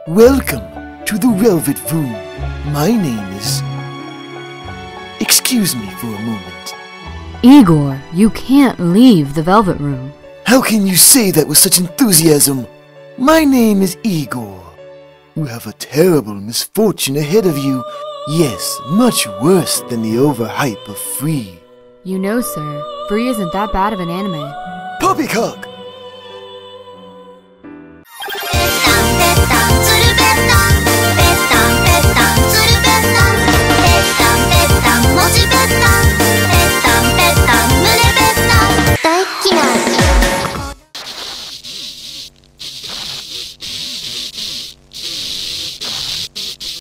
Welcome to the Relvet Voom. My name is... Excuse me for a moment. Igor, you can't leave the Velvet Room. How can you say that with such enthusiasm? My name is Igor. You have a terrible misfortune ahead of you. Yes, much worse than the overhype of Free. You know, sir, Free isn't that bad of an anime. Poppycock!